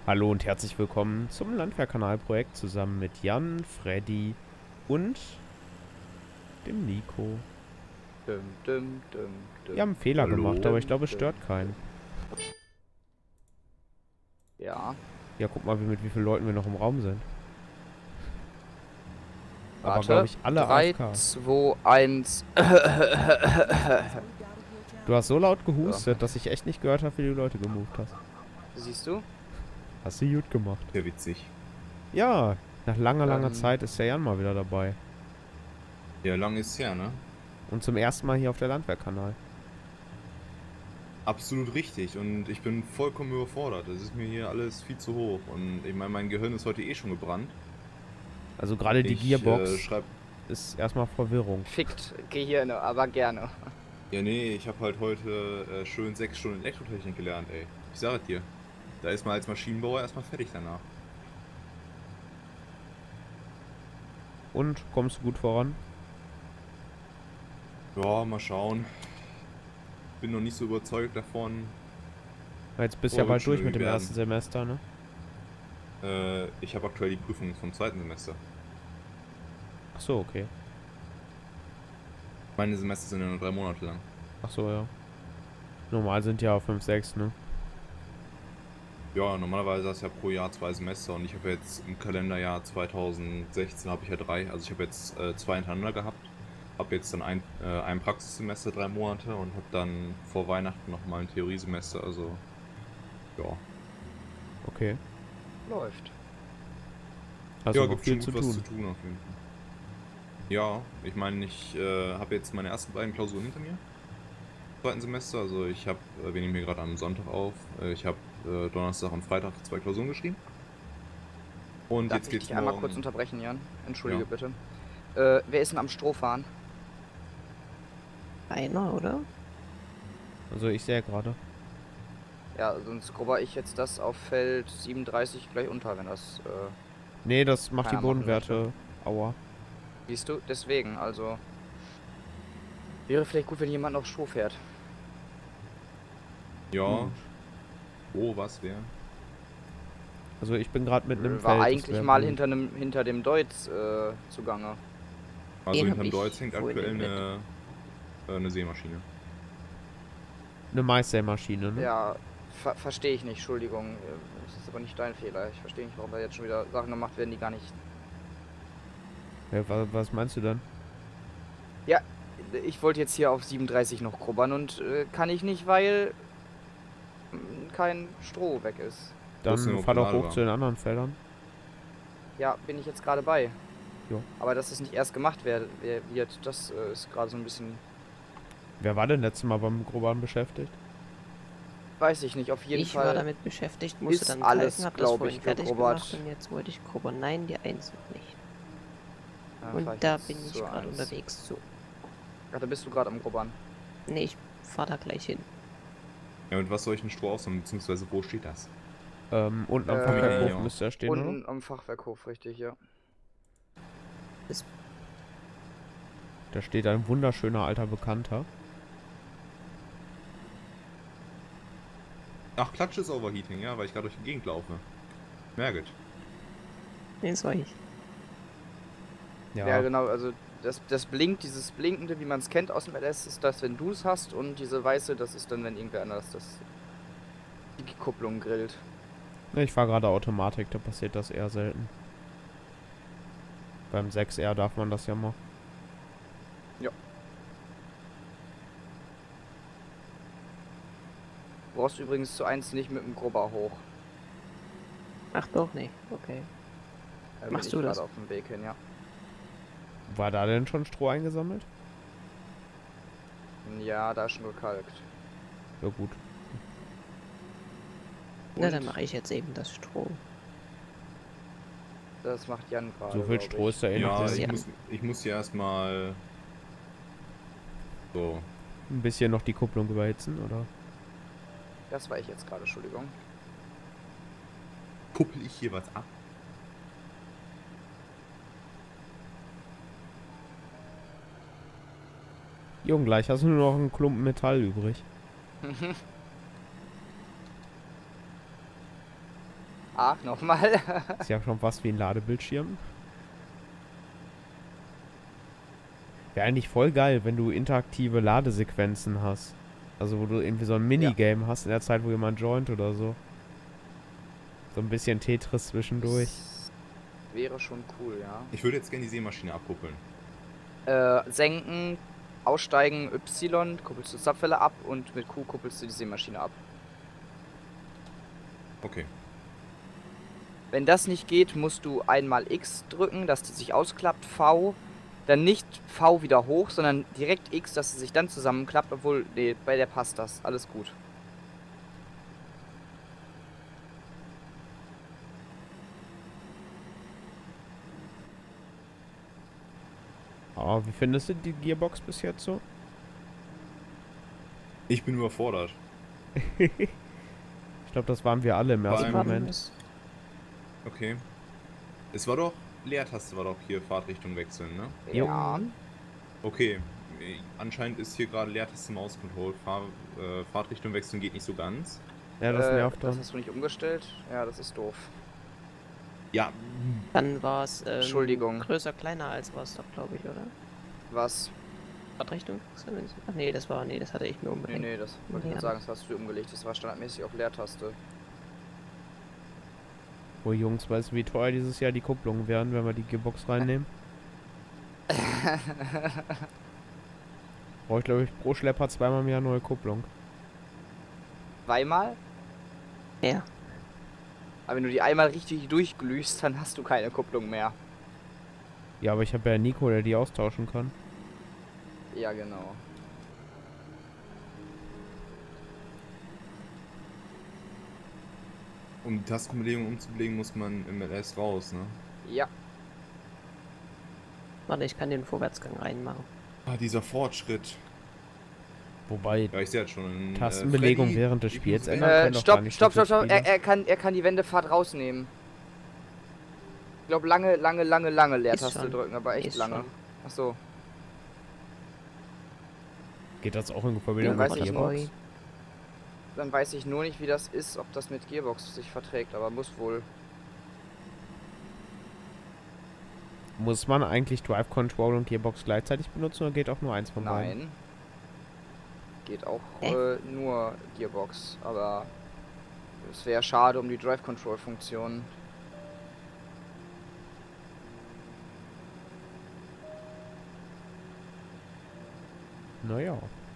Hallo und herzlich willkommen zum Landwehrkanalprojekt zusammen mit Jan, Freddy und dem Nico. Dum, dum, dum, Wir haben dum, einen Fehler Hallo. gemacht, aber ich dum, glaube, es dum, stört keinen. dum. Ja, Ja, guck mal, mit wie vielen Leuten wir noch im Raum sind. Aber, glaube warte. ich, alle 3, AFK. 2, 1. Du hast so laut So, gehustet, dass ich echt nicht gehört habe, wie du Leute gemoved hast. siehst du? Hast du gut gemacht. Sehr witzig. Ja, nach langer Ähm, Zeit ist der Jan mal wieder dabei. Ja, lang ist her, ne? Und zum ersten Mal hier auf der Landwehrkanal. Absolut richtig. Und ich bin vollkommen überfordert. Das ist mir hier alles viel zu hoch. Und ich meine, mein Gehirn ist heute eh schon gebrannt. Also gerade die Ich Gearbox schreibe. ist erstmal Verwirrung. fickt Gehirne, aber gerne. Ja, nee, ich habe halt heute schön 6 Stunden Elektrotechnik gelernt, ey. Ich sage es dir. Da ist man als Maschinenbauer erstmal fertig danach. Und, kommst du gut voran? Ja, mal schauen. Bin noch nicht so überzeugt davon. Jetzt bist du ja Aber wird bald schon durch mit dem irgendwie ersten Semester, ne? Ich habe aktuell die Prüfung vom zweiten Semester. Ach so, okay. Meine Semester sind ja nur 3 Monate lang. Ach so, ja. Normal sind ja 5, 6, ne? Ja, normalerweise hast du ja pro Jahr 2 Semester und ich habe jetzt im Kalenderjahr 2016 habe ich ja 3. Also ich habe jetzt 2 hintereinander gehabt. Habe jetzt dann ein Praxissemester 3 Monate und habe dann vor Weihnachten nochmal ein Theoriesemester. Also ja. Okay. Läuft. Hast Ja, du noch gibt viel schon zu gut was zu tun. tun auf jeden Fall. Ja, ich meine, ich habe jetzt meine ersten beiden Klausuren hinter mir. Im zweiten Semester, also ich habe, wir nehmen hier gerade am Sonntag auf, ich habe Donnerstag und Freitag 2 Klausuren geschrieben. Und Darf jetzt ich geht's dich einmal kurz morgen. unterbrechen, Jan? Entschuldige Ja. bitte. Wer ist denn am Strohfahren? Einer, oder? Also ich sehe gerade. Ja, sonst scrubber ich jetzt das auf Feld 37 gleich unter, wenn das, Nee, das macht die keiner machen Bodenwerte. Aua. siehst du? Deswegen, also. Wäre vielleicht gut, wenn jemand auf Stroh fährt. Ja. Gut. Oh, was, wer? Also ich bin gerade mitten im Feld. War das eigentlich wär mal gut. hinter dem Deutz zugange. Also Den hab hinterm ich Deutz hängt vorhin aktuell entdeckt. eine Sämaschine. Eine Maissämaschine, ne? Ja, verstehe ich nicht, Entschuldigung. Das ist aber nicht dein Fehler. Ich verstehe nicht, warum da jetzt schon wieder Sachen gemacht werden, die gar nicht. Ja, was meinst du denn? Ja, ich wollte jetzt hier auf 37 noch grubbern und kann ich nicht, weil kein Stroh weg ist. Wo ist denn Dann überhaupt fahr der doch hoch Ladewagen? zu den anderen Feldern. Ja, bin ich jetzt gerade bei. Jo. Aber dass es nicht erst gemacht wird, das ist gerade so ein bisschen. Wer war denn letztes Mal beim Grubbern beschäftigt? Weiß ich nicht, auf jeden Ich war Fall. damit beschäftigt, musste ist dann alles, kalken, hab das glaub vorhin ich, fertig gegrubbert. gemacht und jetzt wollte ich grubbern. Nein, die 1 noch nicht. Ja, Und fahr ich da jetzt bin ich zur gerade 1. unterwegs zu. Ach, da bist du gerade am Grubbern. Nee, ich fahr da gleich hin. Ja, mit was soll ich einen Stroh aussammeln, beziehungsweise wo steht das? Unten am Äh, Fachwerkhof ja. müsste er stehen, oder? Unten am Fachwerkhof, richtig, ja. Da steht ein wunderschöner alter Bekannter. Ach, Klatsch ist Overheating, ja, weil ich gerade durch die Gegend laufe. Merget. Nee, das war ich. Ja, genau, also das blinkt, dieses Blinkende, wie man es kennt aus dem LS, ist das, wenn du es hast, und diese weiße, das ist dann, wenn irgendwer anders die Kupplung grillt. Ich fahre gerade Automatik, da passiert das eher selten. Beim 6R darf man das ja mal. Du brauchst übrigens zu 1 nicht mit dem Grubber hoch. Ach doch, nee. Okay. Bin Machst ich du das? gerade auf dem Weg hin, ja. War da denn schon Stroh eingesammelt? Ja, da ist schon gekalkt. Ja gut. Na, Und? dann mache ich jetzt eben das Stroh. Das macht Jan gerade. So viel glaub Stroh ich. ist da eh noch Ja, drin. ich muss hier erstmal. So. Ein bisschen noch die Kupplung überhitzen, oder? Das war ich jetzt gerade, Entschuldigung. Kuppel ich hier was ab? Jung, gleich hast du nur noch einen Klumpen Metall übrig. Ach, nochmal. Ist ja schon fast wie ein Ladebildschirm. Wäre eigentlich voll geil, wenn du interaktive Ladesequenzen hast. Also wo du irgendwie so ein Minigame hast in der Zeit, wo jemand joint oder so. So ein bisschen Tetris zwischendurch. Das wäre schon cool, ja. Ich würde jetzt gerne die Seemaschine abkuppeln. Senken, aussteigen, Y, kuppelst du Zapfwelle ab und mit Q kuppelst du die Seemaschine ab. Okay. Wenn das nicht geht, musst du einmal X drücken, dass die sich ausklappt, V. Dann nicht V wieder hoch, sondern direkt X, dass sie sich dann zusammenklappt, obwohl, nee, bei der passt das. Alles gut. Aber wie findest du die Gearbox bis jetzt so? Ich bin überfordert. Ich glaube, das waren wir alle im ersten allem- Moment. Okay. Es war doch, Leertaste war doch hier Fahrtrichtung wechseln, ne? Jo. Ja. Okay. Anscheinend ist hier gerade Leertaste Maus Control. Fahrtrichtung wechseln geht nicht so ganz. Ja, das nervt Das dann. hast du nicht umgestellt? Ja, das ist doof. Ja. Dann war es Entschuldigung. größer, kleiner als war es doch, glaube ich, oder? Was? Fahrtrichtung? Ach nee, das hatte ich mir Nee, umgelegt. nee, das wollte ich nur sagen, das hast du umgelegt. Das war standardmäßig auf Leertaste. Oh Jungs, weißt du, wie teuer dieses Jahr die Kupplungen werden, wenn wir die Gearbox reinnehmen? Brauche ich, glaube ich, pro Schlepper zweimal im Jahr neue Kupplung. Zweimal? Ja. Aber wenn du die einmal richtig durchglühst, dann hast du keine Kupplung mehr. Ja, aber ich habe ja Nico, der die austauschen kann. Ja, genau. Um die Tastenbelegung umzubelegen, muss man im LS raus, ne? Ja. Warte, ich kann den Vorwärtsgang reinmachen. Ah, dieser Fortschritt. Wobei, Ja, ich sehe jetzt schon. Tastenbelegung Freddy, während des ich Spiels muss- ändern können doch gar Stopp, nicht stopp, so stopp, stopp. viele Spieler. Er kann die Wendefahrt rausnehmen. Ich glaube, lange Leertaste schon. drücken, aber echt Ist lange. schon. Achso. Geht das auch in Ja, Verbindung weiß mit ich Gearbox? nicht. Dann weiß ich nur nicht, wie das ist, ob das mit Gearbox sich verträgt, aber muss wohl. Muss man eigentlich Drive Control und Gearbox gleichzeitig benutzen oder geht auch nur eins von beiden? Nein. Geht auch nur Gearbox, aber es wäre schade um die Drive Control Funktion. Naja.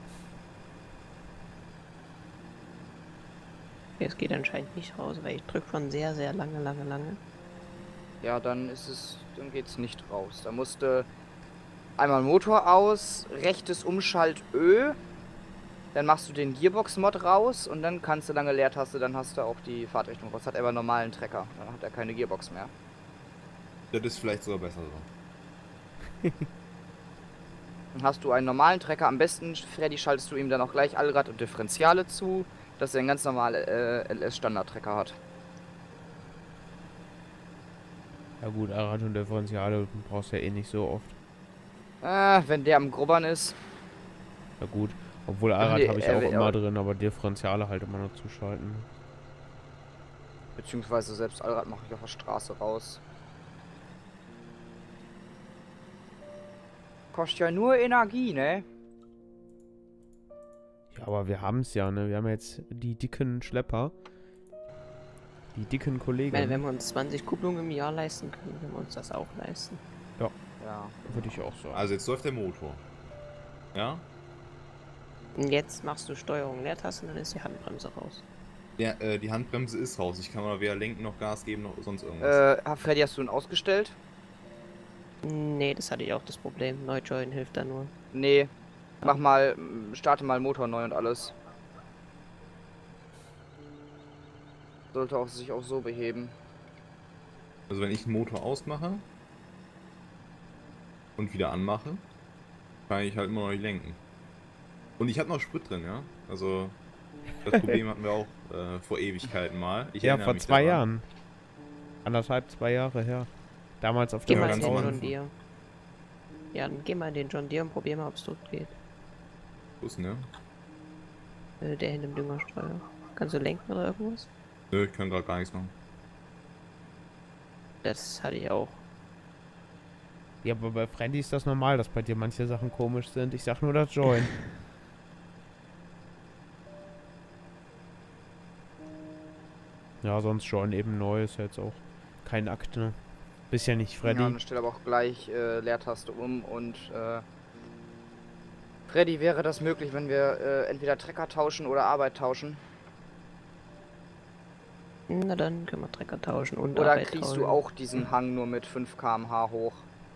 Es geht anscheinend nicht raus, weil ich drücke schon sehr, sehr lange. Ja, dann geht's nicht raus. Da musste einmal Motor aus, rechtes Umschalt Ö, dann machst du den Gearbox-Mod raus und dann kannst du lange Leertaste, dann hast du auch die Fahrtrichtung raus. Hat er aber einen normalen Trecker, dann hat er keine Gearbox mehr. Das ist vielleicht sogar besser so. Dann hast du einen normalen Trecker, am besten, Freddy, schaltest du ihm dann auch gleich Allrad und Differentiale zu, dass er einen ganz normalen LS-Standard-Trecker hat. Ja gut, Allrad und Differentiale brauchst du ja eh nicht so oft. Wenn der am Grubbern ist. Ja gut, obwohl Allrad nee, habe ich auch will immer auch- drin, aber Differentiale halt immer noch zuschalten. Beziehungsweise selbst Allrad mache ich auf der Straße raus. Kostet ja nur Energie, ne? Ja, aber wir haben es ja, ne? Wir haben jetzt die dicken Schlepper. Die dicken Ich meine, Kollegen. wenn wir uns 20 Kupplungen im Jahr leisten können, können wir uns das auch leisten. Ja. Würde ich auch sagen. Also jetzt läuft der Motor. Ja? Und jetzt machst du Steuerung Leertaste und dann ist die Handbremse raus. Ja, die Handbremse ist raus. Ich kann aber weder lenken noch Gas geben noch sonst irgendwas. Freddy, hast du ihn ausgestellt? Nee, das hatte ich auch das Problem. Neujoin hilft da nur. Nee. Mach mal, starte mal Motor neu und alles. Sollte auch sich auch so beheben. Also wenn ich den Motor ausmache und wieder anmache, kann ich halt immer noch nicht lenken. Und ich habe noch Sprit drin, ja? Also das Problem hatten wir auch vor Ewigkeiten mal. Ich Ja, erinnere vor mich 2 daran. Jahren. 1,5, 2 Jahre her. Damals auf Geh der mal in ganz den am John Anfang. Deere. Ja, dann geh mal in den John Deere und probier mal, ob es dort geht. Wo ist, ne? Der hinter dem Düngerstreuer. Kannst du lenken oder irgendwas? Nö, ich kann gerade gar nichts machen. Das hatte ich auch. Ja, aber bei Freddy ist das normal, dass bei dir manche Sachen komisch sind. Ich sag nur das Join. Ja, sonst Join eben neu ist ja jetzt auch kein Akt, ne? Bist ja nicht Freddy. Ja, dann stell aber auch gleich Leertaste um und Freddy, wäre das möglich, wenn wir entweder Trecker tauschen oder Arbeit tauschen? Na dann können wir Trecker tauschen und Oder Arbeit kriegst tauschen. du auch diesen Hang nur mit 5 km/h hoch?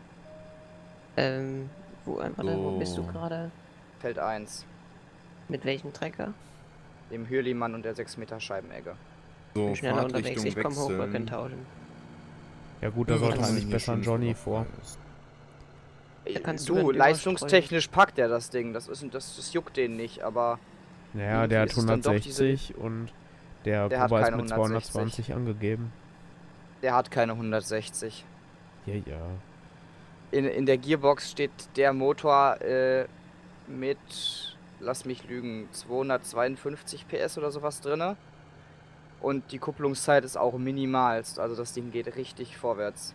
Wo bist du So. gerade? Feld 1. Mit welchem Trecker? Dem Hürlimann und der 6 Meter Scheibenegge. So, Bin schneller unterwegs, Fahrtrichtung ich komme hoch, wir können wechseln. tauschen. Ja gut, da Ja, sollte was eigentlich hier besser ein schön Johnny frei vor. ist. Da kannst du dann Du, überstreuen. leistungstechnisch packt er das Ding. Das juckt den nicht, aber Naja, der hat Irgendwie ist es dann doch 160 und der Der hat Prober ist keine mit 160. 220 angegeben. der hat keine 160. Ja, ja. In der Gearbox steht der Motor mit, lass mich lügen, 252 PS oder sowas drinne. Und die Kupplungszeit ist auch minimalst, also das Ding geht richtig vorwärts.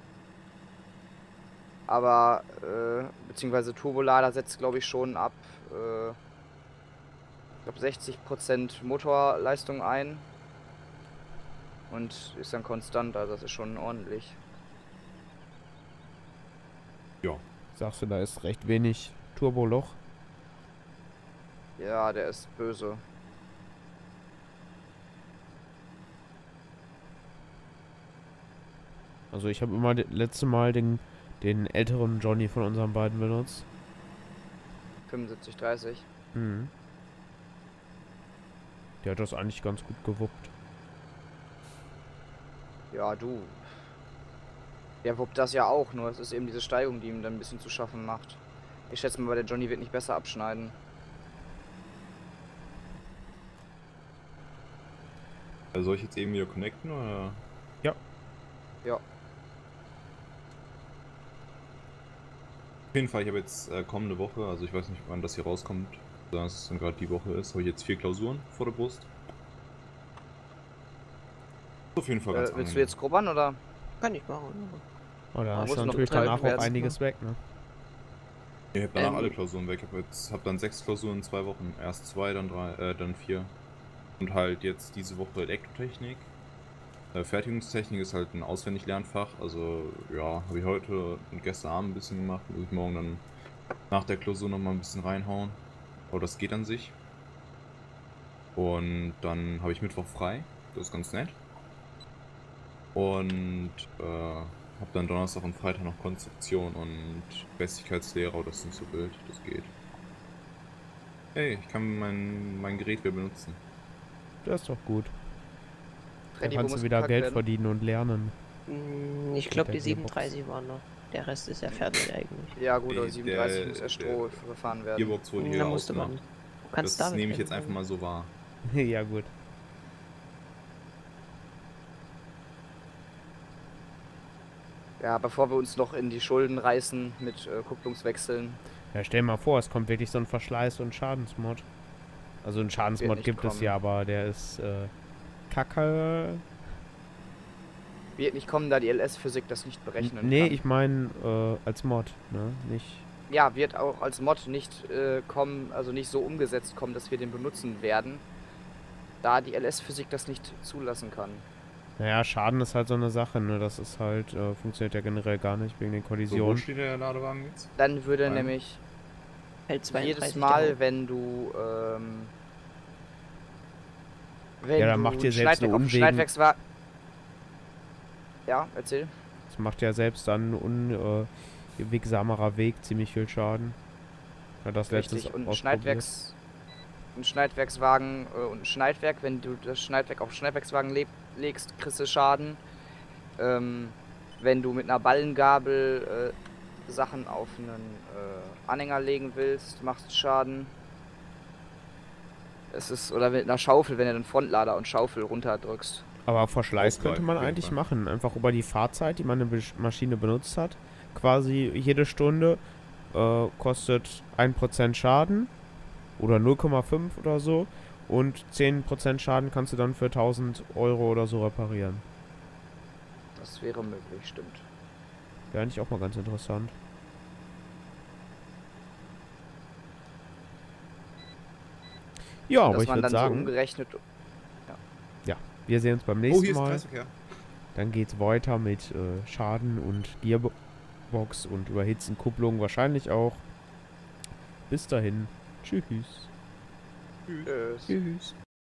Aber, beziehungsweise Turbolader setzt glaube ich schon ab, ich glaube 60% Motorleistung ein. Und ist dann konstant, also das ist schon ordentlich. Ja, Sagst du, da ist recht wenig Turboloch. Ja, der ist böse. Also ich habe immer letzte Mal den älteren Johnny von unseren beiden benutzt. 75-30. Mhm. Der hat das eigentlich ganz gut gewuppt. Ja, du. Der wuppt das ja auch, nur es ist eben diese Steigung, die ihm dann ein bisschen zu schaffen macht. Ich schätze mal, der Johnny wird nicht besser abschneiden. also soll ich jetzt eben wieder connecten oder? Ja. Auf jeden Fall, ich habe jetzt kommende Woche, also ich weiß nicht, wann das hier rauskommt, dass es dann gerade die Woche ist, habe ich jetzt 4 Klausuren vor der Brust. Auf jeden Fall ganz Willst du angenehm. jetzt grubbern oder? Kann ich machen. Oh, da Man hast muss du noch natürlich beteiligt danach auch werden, einiges weg, ne? Ich habe danach Ähm, alle Klausuren weg. Ich habe dann 6 Klausuren in 2 Wochen. Erst 2, dann 3, dann 4. Und halt jetzt diese Woche Elektrotechnik. Fertigungstechnik ist halt ein Auswendiglernfach. Also ja, habe ich heute und gestern Abend ein bisschen gemacht. Muss ich morgen dann nach der Klausur nochmal ein bisschen reinhauen. Aber das geht an sich. Und dann habe ich Mittwoch frei. Das ist ganz nett. Und habe dann Donnerstag und Freitag noch Konstruktion und Festigkeitslehre, aber das ist nicht so wild, das geht. Hey, ich kann mein Gerät wieder benutzen. Das ist doch gut. Da Freddy, wo kannst muss du wieder gepackt Geld werden? verdienen und lernen. Ich glaube, der die Gearbox. 37 waren noch. Der Rest ist ja fertig eigentlich. Ja gut, aber Die- 37 muss erst der- Stroh verfahren werden. Gearbox wurde Da hier musste man. ausgemacht. Du kannst Das damit nehme ich jetzt reden. einfach mal so wahr. Ja, gut. Ja, bevor wir uns noch in die Schulden reißen mit Kupplungswechseln. Ja, stell dir mal vor, es kommt wirklich so ein Verschleiß- und Schadensmod. Also ein Schadensmod nicht gibt es kommen. ja, aber der ist kacke. Wird nicht kommen, da die LS-Physik das nicht berechnen Nee, kann. ich meine als Mod, ne? Nicht. Ja, wird auch als Mod nicht kommen, also nicht so umgesetzt kommen, dass wir den benutzen werden, da die LS-Physik das nicht zulassen kann. Naja, Schaden ist halt so eine Sache, ne? Das ist halt, funktioniert ja generell gar nicht wegen den So, wo Kollisionen. steht der Ladewagen jetzt? Dann würde Nein. nämlich Feld 32 jedes der Mal, Hoch. wenn du wenn Ja, dann du macht ihr ein selbst eine auf dem Unwegen- Schneidwerkswagen. Ja, erzähl. Das macht ja selbst dann ein unwegsamerer Weg ziemlich viel Schaden. Ja, das letztes Richtig. Und ausprobiert. ein Schneidwerkswagen und ein Schneidwerk, wenn du das Schneidwerk auf den Schneidwerkswagen legst, kriegst du Schaden. Wenn du mit einer Ballengabel Sachen auf einen Anhänger legen willst, machst du Schaden. Oder mit einer Schaufel, wenn du den Frontlader und Schaufel runterdrückst. Aber Verschleiß Ausgleich, könnte man auf jeden eigentlich Fall. machen. Einfach über die Fahrzeit, die man eine Maschine benutzt hat. Quasi jede Stunde kostet 1% Schaden. Oder 0,5 oder so. Und 10% Schaden kannst du dann für 1000 Euro oder so reparieren. Das wäre möglich, stimmt. Wäre eigentlich auch mal ganz interessant. Ja, aber Dass ich man würde dann so sagen, umgerechnet. wir sehen uns beim Oh, nächsten hier ist Mal. Kreisverkehr. Dann geht's weiter mit Schaden und Gearbox und Überhitzen, Kupplung wahrscheinlich auch. Bis dahin. Tschüss. Tschüss. Tschüss.